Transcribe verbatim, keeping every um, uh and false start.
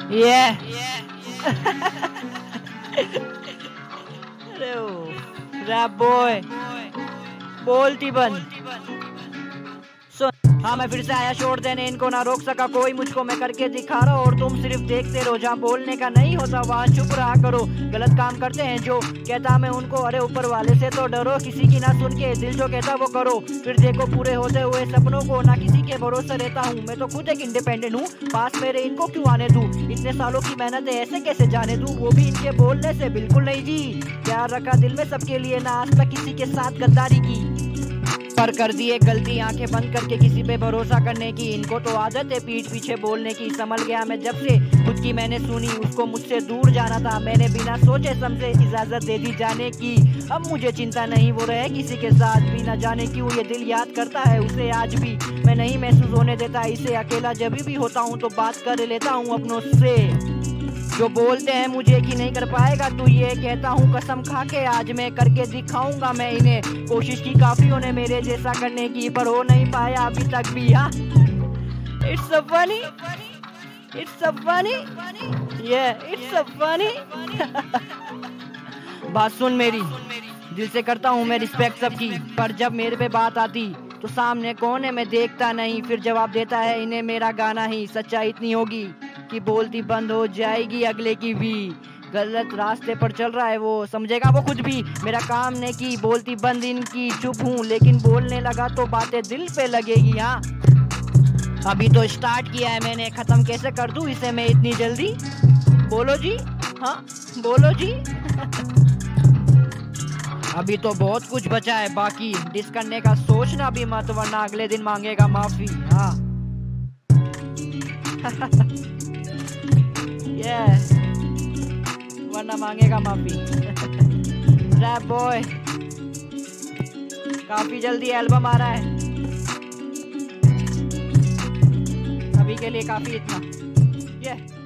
ये अरे ओ rap boy बोलती बन। हाँ मैं फिर से आया शोर देने, इनको ना रोक सका कोई, मुझको मैं करके दिखा रहा हूँ और तुम सिर्फ देखते रहो। जहाँ बोलने का नहीं होता वहाँ चुप रहा करो। गलत काम करते हैं जो कहता मैं उनको, अरे ऊपर वाले से तो डरो। किसी की ना सुन के दिल जो कहता वो करो, फिर देखो पूरे होते हुए सपनों को। ना किसी के भरोसे रहता हूँ, मैं तो खुद एक इंडिपेंडेंट हूँ। पास मेरे इनको क्यों आने दूँ, इतने सालों की मेहनत है ऐसे कैसे जाने दूँ, वो भी इनके बोलने से। बिल्कुल नहीं जी, प्यार रखा दिल में सबके लिए, ना आज तक किसी के साथ गद्दारी की। पर कर दिए गलती आंखें बंद करके किसी पे भरोसा करने की। इनको तो आदत है पीठ पीछे बोलने की। समझ गया मैं जब से खुद की मैंने सुनी, उसको मुझसे दूर जाना था। मैंने बिना सोचे समझे इजाजत दे दी जाने की। अब मुझे चिंता नहीं वो रहे किसी के साथ भी, न जाने क्यों ये दिल याद करता है उसे आज भी। मैं नहीं महसूस होने देता इसे अकेला, जब भी होता हूँ तो बात कर लेता हूँ अपनों से। जो बोलते हैं मुझे कि नहीं कर पाएगा तू, ये कहता हूँ कसम खा के आज मैं करके दिखाऊंगा मैं इन्हें। कोशिश की काफियों ने मेरे जैसा करने की, पर हो नहीं पाया अभी तक भी। हाँ it's a funny, it's a funny, ये इट्स अ फनी। बात सुन मेरी, दिल से करता हूँ मैं रिस्पेक्ट सबकी, पर जब मेरे पे बात आती तो सामने कौन है मैं देखता नहीं। फिर जवाब देता है इन्हें मेरा गाना ही। सच्चाई इतनी होगी कि बोलती बंद हो जाएगी अगले की भी। गलत रास्ते पर चल रहा है वो, समझेगा वो कुछ भी। मेरा काम ने की बोलती बंद इनकी, चुप हूँ लेकिन बोलने लगा तो बातें दिल पे लगेगी। हाँ अभी तो स्टार्ट किया है मैंने, खत्म कैसे कर दूँ इसे मैं इतनी जल्दी। बोलो जी, हाँ बोलो जी। अभी तो बहुत कुछ बचा है बाकी, डिस करने का सोचना भी मत वरना अगले दिन मांगेगा माफी। हाँ yeah. वरना मांगेगा माफी। रैप बॉय काफी जल्दी एल्बम आ रहा है, अभी के लिए काफी इतना। yeah.